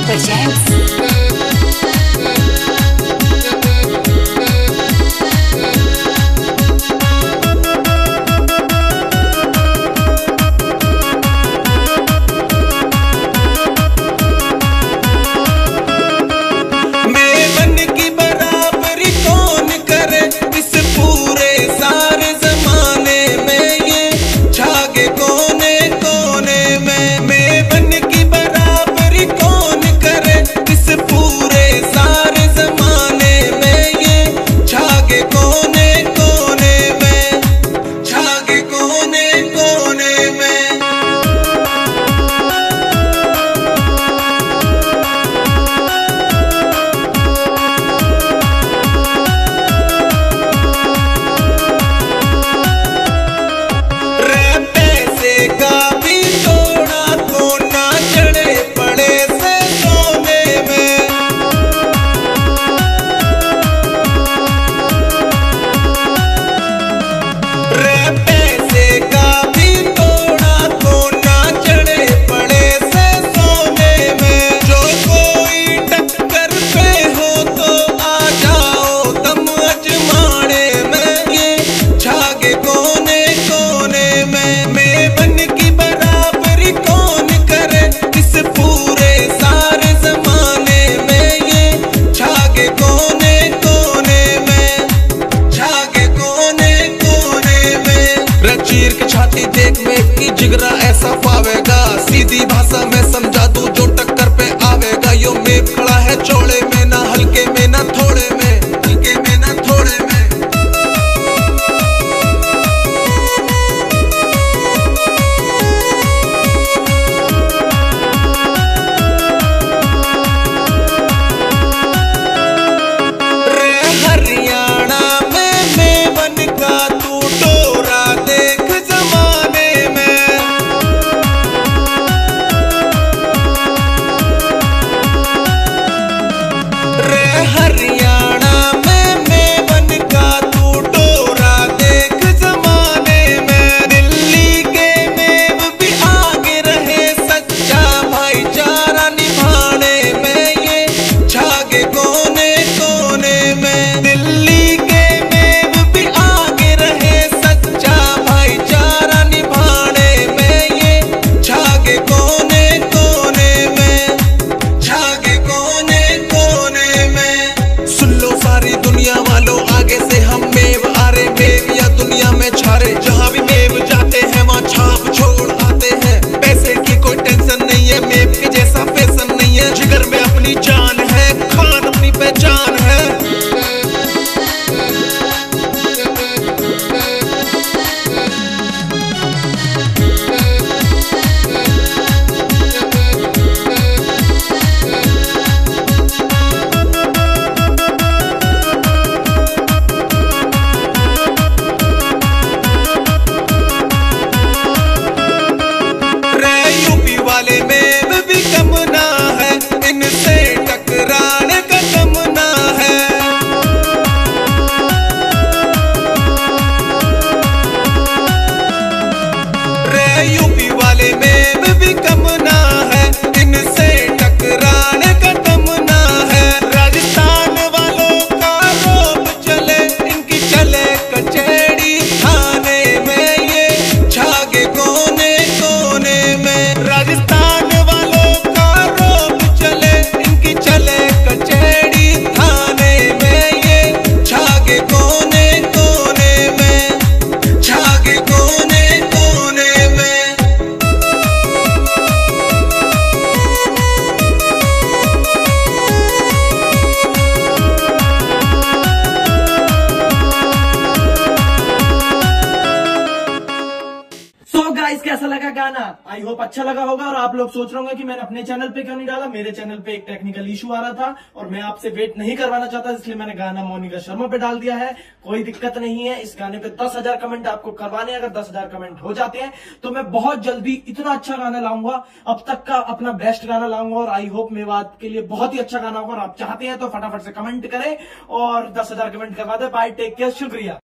presents देख में की जिगरा ऐसा पावेगा, सीधी भाषा में समझा दूं जो टक्कर पे आवेगा। यो मेप खड़ा है चौड़े में, ना हल्के में ना थोड़े में, हल्के में ना थोड़े में। रे हरियाणा में मेवन का तू डोरा देख जमाने में। रे हरियाणा में मेवन का तू डोरा देख जमाने में। दिल्ली के मेव भी आगे रहे सच्चा भाईचारा निभाने में, ये छागे कोने कोने में। दिल्ली के मेव भी आगे रहे सच्चा भाईचारा निभाने में, ये छागे कोने कोने में, छागे कोने कोने में। सुन लो सारी दुनिया वालों, आगे से हम मेव आ रहे। मेव या दुनिया में छारे, जहाँ भी मेव जाते हैं वहाँ छाप छोड़ आते हैं। पैसे की कोई टेंशन नहीं है, मेव के जैसा फैशन नहीं है। जिगर में अपनी जान है, खान अपनी पहचान है। यूपी वाले में भी कम ना है, इनसे टकराने का कम ना है। रे यूपी वाले में भी कम ना है, इनसे टकराने का कम ना है। राजस्थान वालों का रोब चले, इनकी चले कचहरी थाने में, ये छागे कोने कोने में। राजस्थान वालों का रोब चले, इनकी चले कचहरी थाने में, ये छागे कोने कोने में, छागे कोने कोने में। सो गाइस, कैसा लगा गाना? आई होप अच्छा लगा होगा। और आप लोग सोच रहे होंगे कि मैंने अपने चैनल पे क्यों नहीं डाला। मेरे चैनल पे एक टेक्निकल इशू आ रहा था और मैं आपसे वेट नहीं करवाना चाहता, इसलिए मैंने गाना मोनिका शर्मा पे डाल दिया है। कोई दिक्कत नहीं है, इस गाने पे 10,000 कमेंट आपको करवाने। अगर 10,000 कमेंट हो जाते हैं तो मैं बहुत जल्दी इतना अच्छा गाना लाऊंगा, अब तक का अपना बेस्ट गाना लाऊंगा। और आई होप मेवात के लिए बहुत ही अच्छा गाना होगा। और आप चाहते हैं तो फटाफट से कमेंट करें और 10,000 कमेंट करवा दे। बाय, टेक केयर, शुक्रिया।